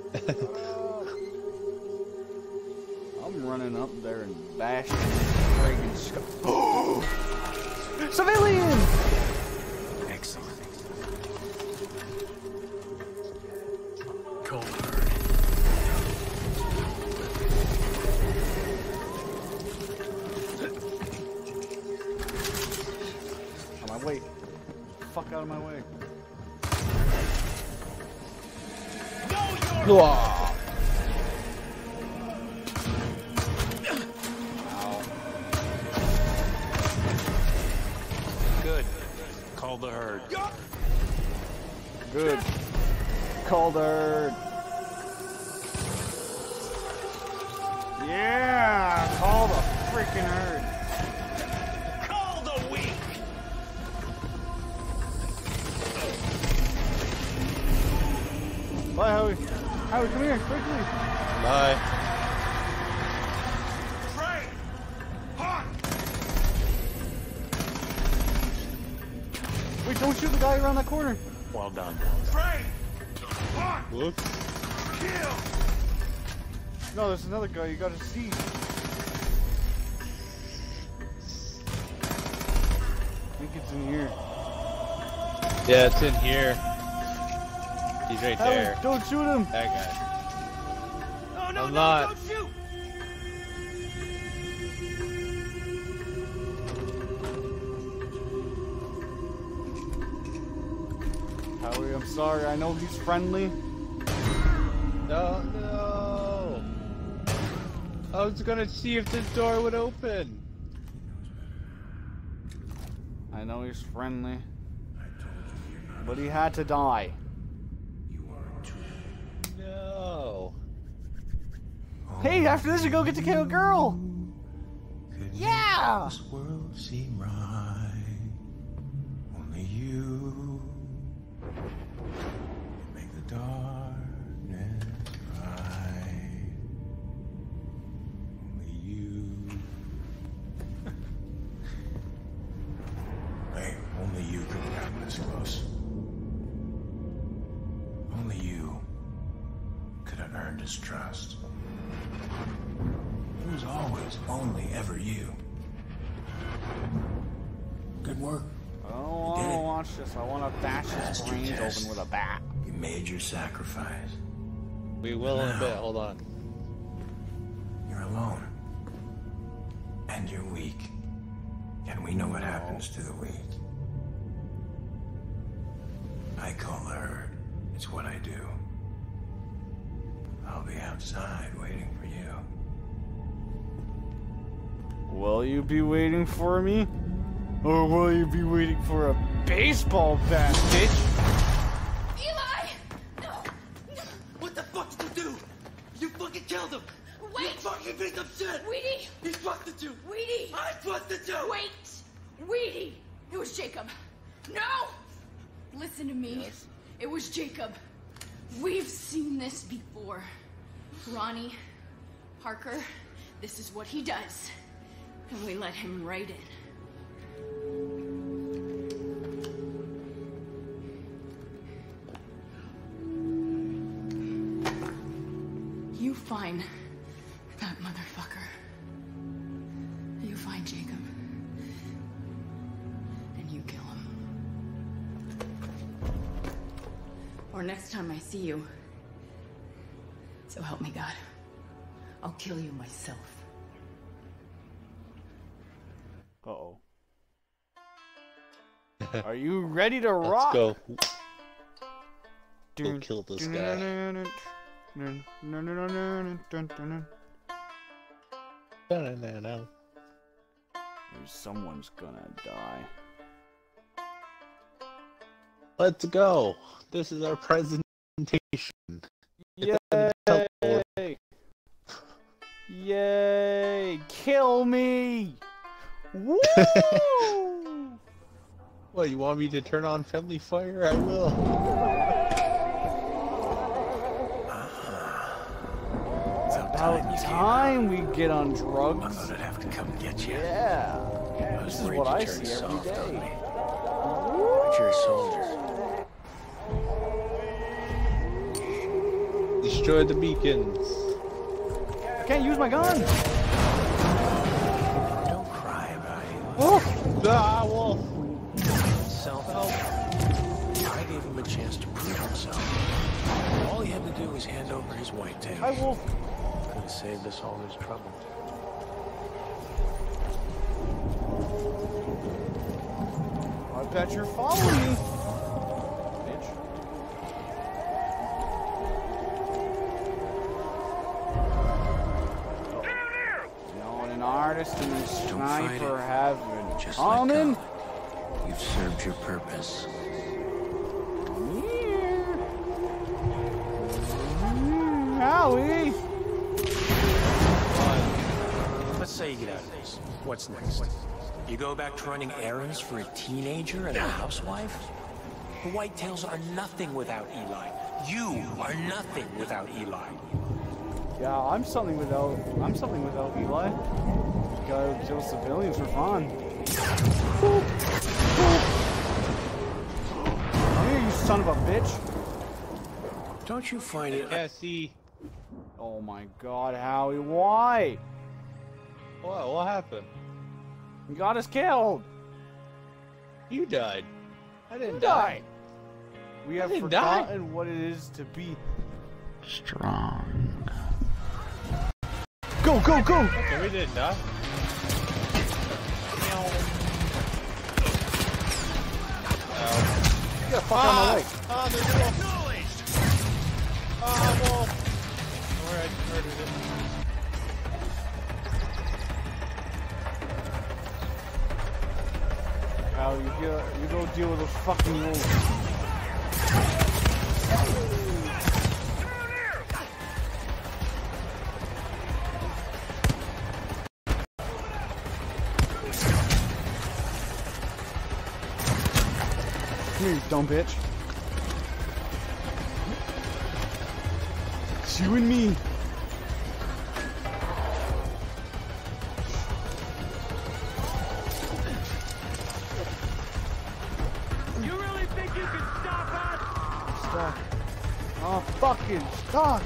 I'm running up there and bashing friggin' skull. Oh! Civilian! Excellent. Cold. On my way. Fuck out of my way. Ow. Good. Call the herd. Good. Call the herd. Yeah! Call the freaking herd. Call the weak. Bye, Howie. Howie, come here, quickly. Bye. Trey! Hot! Wait, don't shoot the guy around that corner. Well done. Trey! Hot! Whoops. Kill! No, there's another guy you gotta see. I think it's in here. Yeah, it's in here. He's right Howie, there. don't shoot him. That guy. Oh, no, I'm no, not. don't shoot! Howie, I'm sorry. I know he's friendly. No, no. I was gonna see if this door would open. I know he's friendly. But he had to die. No. Hey, after this you go get to kill a girl! Yeah! This world seem right. Only you can make the darkness bright. Only you. Hey, only you could have gotten this close. Only you could have earned his trust. It was always only ever you. Good work. I don't want to watch this. I want to bash his brains open with a bat. You made your sacrifice. We will in a bit. Hold on. You're alone. And you're weak. And we know what happens to the weak. I call the herd. It's what I do. I'll be outside waiting for you. Will you be waiting for me? Or will you be waiting for a baseball bat, bitch? Eli! No! What the fuck did you do? You fucking killed him! Wait! You fucking piece of shit! Weedy! He trusted you! Weedy! I trusted you! Wait! Weedy! It was Jacob. No! Listen to me. Yes. It was Jacob. We've seen this before. Ronnie, Parker, this is what he does. And we let him right in. You find that motherfucker. You find Jacob. And you kill him. Or next time I see you. So help me God. I'll kill you myself. Uh-oh. Are you ready to rock? Let's go. Go kill this guy. Someone's gonna die. Let's go. This is our presentation. Yay! Yay! Kill me! Woo! What, you want me to turn on friendly fire? I will. It's About time we get on drugs. I thought I'd have to come get you. Yeah. I was This is worried what you I turned see every soft on me. day. But you're a soldier. These Destroy the beacons. I can't use my gun. Don't cry about it. Oh, Ah, wolf. Self-help. I gave him a chance to prove himself. All he had to do was hand over his white tail. hi, Wolf. Could have saved us all this trouble. I bet you're following me, bitch. You know what an artist and a Don't fight sniper it. have in Just common? let go. You've served your purpose. Howie! Let's say you get out of this. What's next? You go back to running errands for a teenager and a housewife? The Whitetails are nothing without Eli. You are nothing without Eli. Yeah, I'm something without Eli. Gotta kill civilians for fun. Come here, you son of a bitch! Don't you find it? Yeah, see. Oh my god, Howie, why? What happened? You got us killed! You died. I didn't Who die. died? We have didn't die. forgotten what it is to be Strong. Go, go, go! Okay, we didn't die. Get the fuck out of my way. Ah, there's a wolf. Ah, wolf. Alright, murdered it. Howie, you go deal with those fucking wolves. Come here, you dumb bitch. It's you and me. You really think you can stop us? Stuck. Oh, fucking stuck.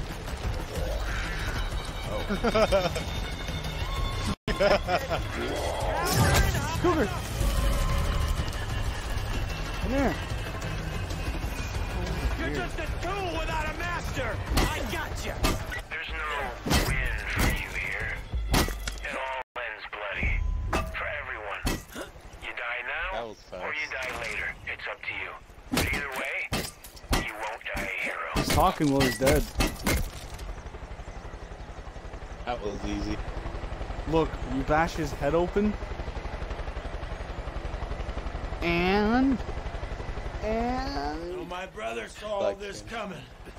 Cougar. Come here. You're just a tool without a master. I gotcha. There's no win for you here. It all ends bloody. For everyone. You die That now, was or you fast. die later. It's up to you. But either way, you won't die a hero. He's talking while he's dead. That was easy. Look, you bash his head open. And... Oh, my brother saw all Like this him. coming.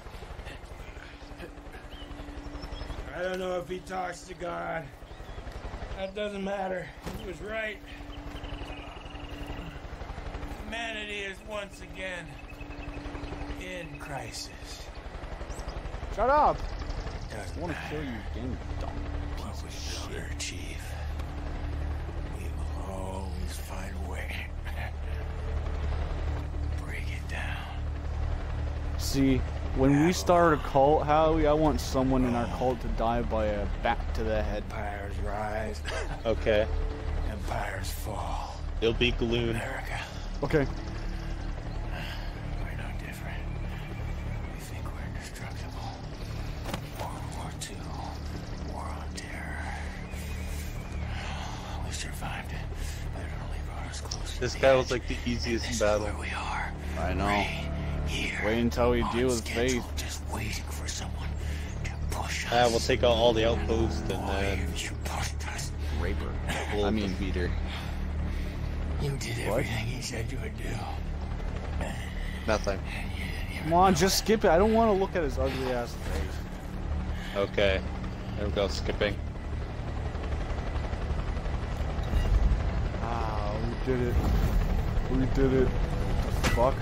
I don't know if he talks to God. That doesn't matter. He was right. Humanity is once again in crisis. Shut up! Doesn't I want to matter kill you again, you dumb what piece we of shit. build or achieve. We will always find a way. Break it down. See, when we start a cult, Howie, I want someone in our cult to die by a bat to the head. Empires rise. Okay. Empires fall. It'll be Gloon. America, Okay. we're no different. We think we're indestructible. World War II. War on terror. We survived it, but it only brought us closer. This to guy the was edge. like the easiest This is battle. where we are. I know. Right here. Wait until we on deal with schedule, Faith. Just waiting for someone to push us. We'll take out all the outposts and Boy, you pushed us. Raper. we'll I mean- defeat her. You did What? everything you said you would do. Nothing. And you didn't even Come on, just skip it. I don't want to look at his ugly ass face. Okay. There we go, skipping. Ah, we did it. We did it. What the fuck?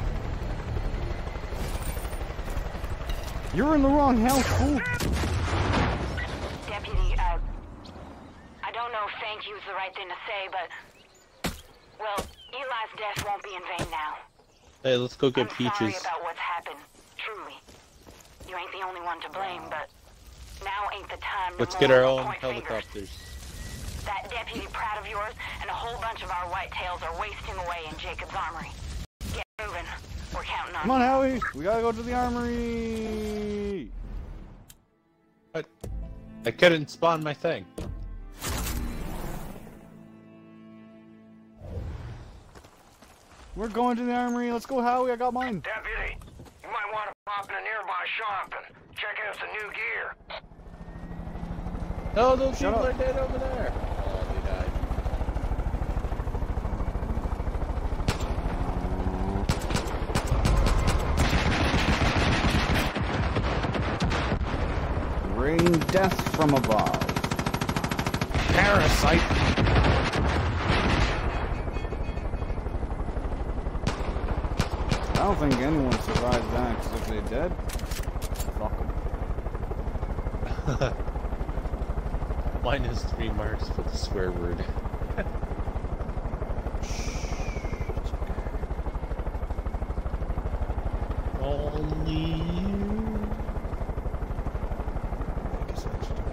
You're in the wrong house, fool. Deputy, I don't know if thank you is the right thing to say, but, well, Eli's death won't be in vain now. Hey, let's go get I'm sorry Peaches. about what's happened, truly. You ain't the only one to blame, but now ain't the time to Let's get our mourn or own point fingers. helicopters. That deputy Pratt of yours and a whole bunch of our whitetails are wasting away in Jacob's armory. Get moving. We're counting on Come on, Howie. We gotta go to the armory. What? I couldn't spawn my thing. We're going to the armory. Let's go, Howie. I got mine. Deputy, you might want to pop in a nearby shop and check out some new gear. No, those Shut people up. are dead over there. Oh, they died. Rain death from above. Parasite. I don't think anyone survived that, because if they're dead, fuck them. Minus 3 marks for the swear word. Only you. I guess I should.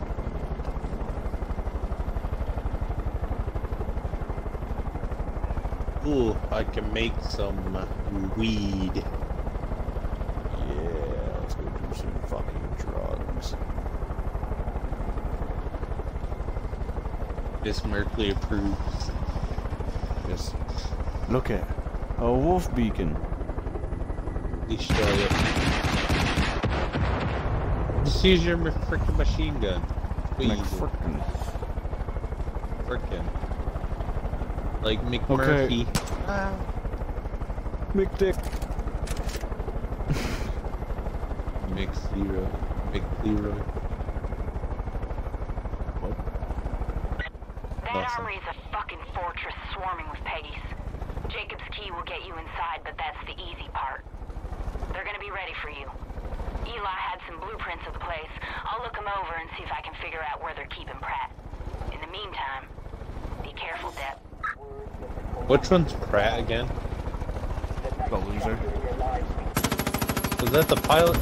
Ooh, I can make some weed. Yeah, let's go do some fucking drugs. This Merkley approves. Yes. Look at a wolf beacon. Destroy it. Just use your frickin' machine gun. Please. McFrickin'. Frickin'. Like McMurphy. Okay. McDick. McZero. McLeroy. What? That Awesome. armory's a fucking fortress swarming with Peggies. Jacob's key will get you inside, but that's the easy part. They're gonna be ready for you. Eli had some blueprints of the place. I'll look them over and see if I can figure out where they're keeping Pratt. In the meantime, be careful, Dep. Which one's Pratt again? The loser. Was that the pilot?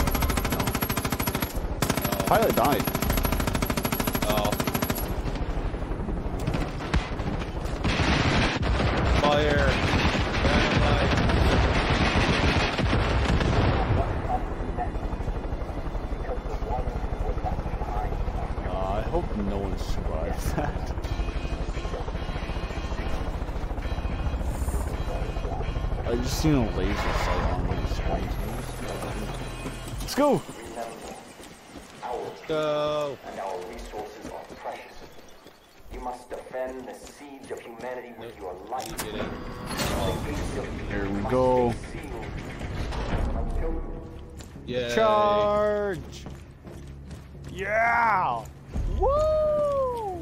Pilot died. Oh. Fire! Dynamite! I hope no one survives that. I just seen a laser sight on these screens. Let's go! Let's go! And our resources are precious. You must defend the siege of humanity with your life. You did it. The gates of Here we must go. be sealed until Yay! Charge! Yeah! Woo!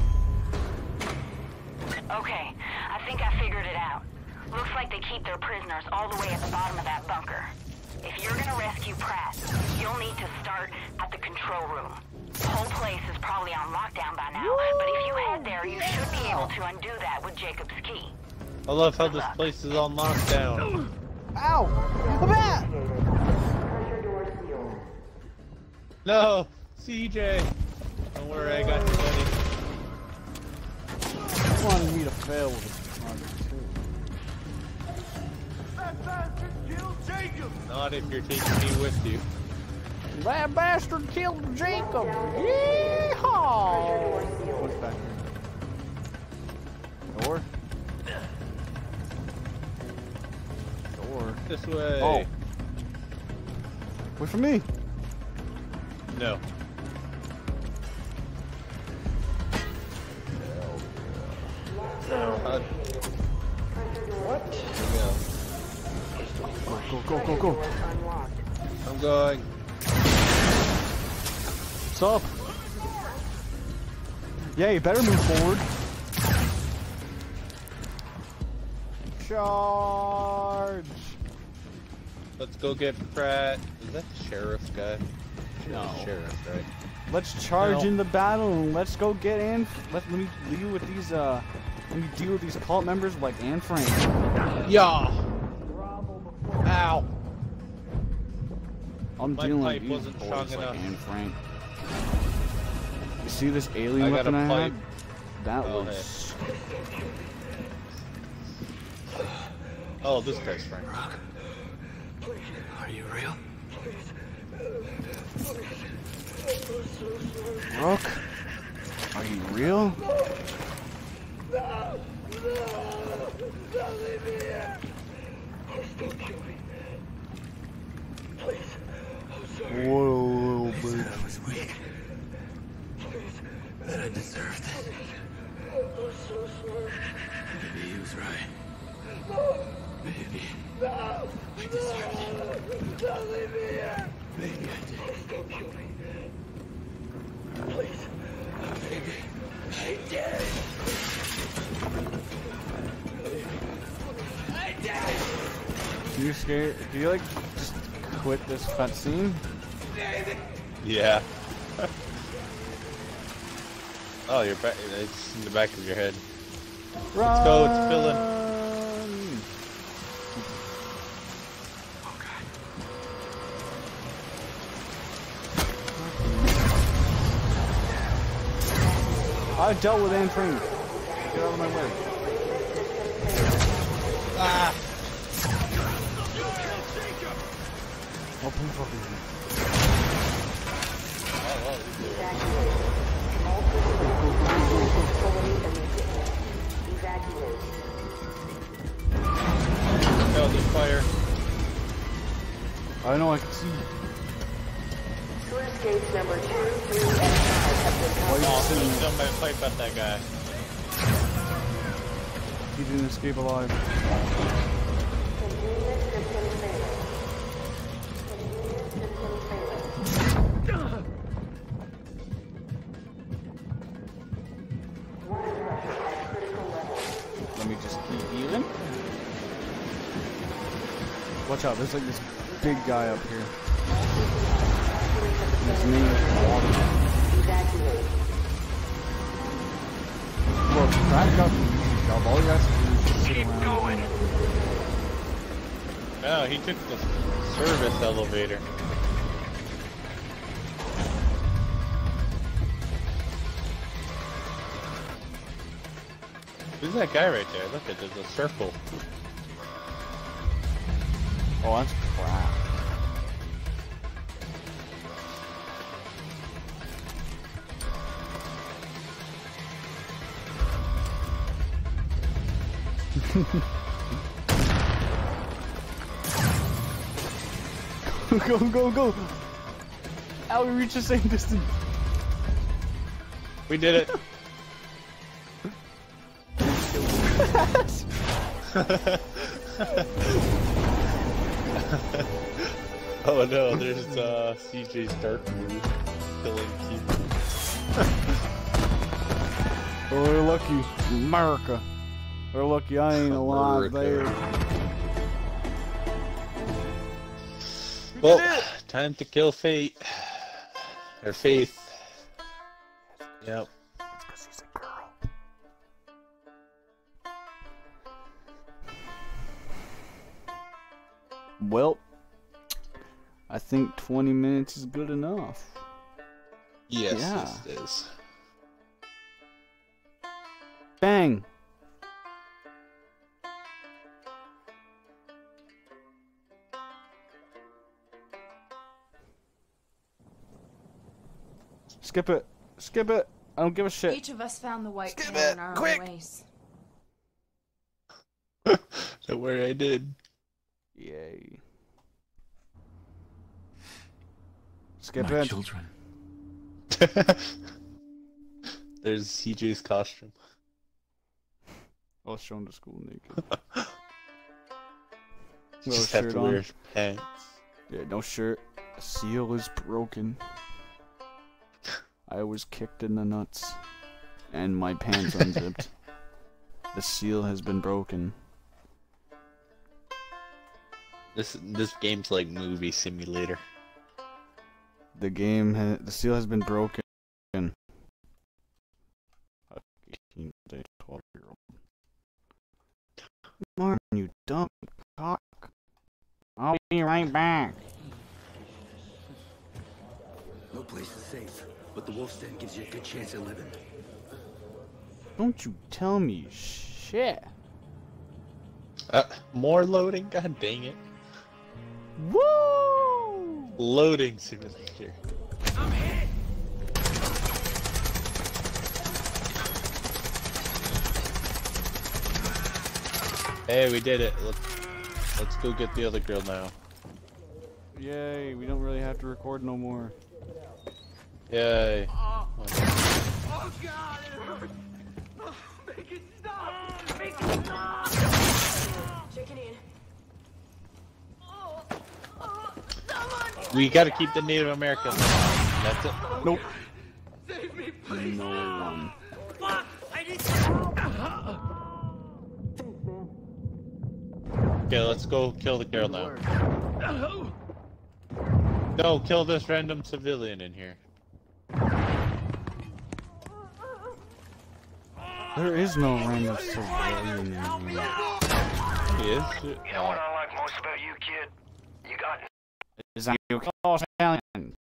Okay, I think I figured it out. Looks like they keep their prisoners all the way at the bottom of that bunker. If you're gonna rescue Pratt, you'll need to start at the control room. The whole place is probably on lockdown by now, but if you head there, you should be able to undo that with Jacob's key. I love how this place is on lockdown. Ow! A bat! No! CJ! Don't worry, I got you, buddy. I wanted me to fail with a target too. Not if you're taking me with you. That bastard killed Jacob! Yeehaw! What's back here? Door? Door? This way. Oh. Wait for me! No. What? Go, go. I'm going. What's up? Yeah, you better move forward. Charge! Let's go get Pratt. Is that the sheriff guy? No. Sheriff, right? Let's charge No. in the battle and let's go get Anne. Let me deal with these cult members like Anne Frank. Yeah. Ow. I'm My dealing pipe with these wasn't strong boys like enough. Anne Frank. You see this alien I got weapon a I had? pipe. That Oh, was... Oh, this guy's Frank. Are you real? Rook? Are you real? What a little bitch. I was weak. That I deserved it. Maybe he was right. Maybe I deserved it. Don't leave me here. Maybe I did. Don't kill me. Please. Maybe I did. I did. You scared? Do you like just quit this cutscene? Yeah. Oh, you're back. It's in the back of your head. Run! Let's go. It's filling. I dealt with Anne Frank. Get out of my way. Ah! Open fucking. Oh, there's fire. I know I can see. Sluice gates number 2, 3, and 5 have been Why are you Oh, sitting someone there? jumped my pipe at that guy. He didn't escape alive. Convenience system failing. Convenience system failing. Water pressure at critical levels. Let me just keep healing. Watch out, there's like this big guy up here. His name is Water. Evacuate. Look, back up and use your job. All you have to do is just sit around. Oh, he took the service elevator. Who's that guy right there? Look at there's a circle. Oh, that's crap. Go, go, go! How we reach the same distance? We did it. Oh no, there's CJ's dark move. Killing people. Oh, we're lucky. America. We're lucky I ain't alive there. Well, time to kill fate. Or faith. Yep. It's because he's a girl. Well, I think 20 minutes is good enough. Yes, Yeah. it is. Bang! Skip it. Skip it. I don't give a shit. Each of us found the white Skip tail it, in our quick. own ways. Don't worry, I did. Yay. Skip My it. children. There's CJ's costume. I was shown to school naked. You No just have shirt to on. wear pants. Yeah, no shirt. The seal is broken. I was kicked in the nuts. And my pants unzipped. The seal has been broken. This game's like movie simulator. The seal has been broken. 18 day 12-year-old. Martin, you dumb cock. I'll be right back. place is safe, but the wolf's den gives you a good chance at living. Don't you tell me shit. More loading? God dang it. Woo! Loading simulator. I'm hit! Hey, we did it. Let's go get the other girl now. Yay, we don't really have to record no more. Yay. Oh God, it hurts! Oh, make it stop! Make it stop! Checking in. We gotta keep the Native Americans alive. That's it. Nope. Save me, please! No one. Fuck! I need help! Okay, let's go kill the girl now. No, kill this random civilian in here. There is no random civilian in here. He is? You know what I like most about you, kid? You got Is that you call Italian?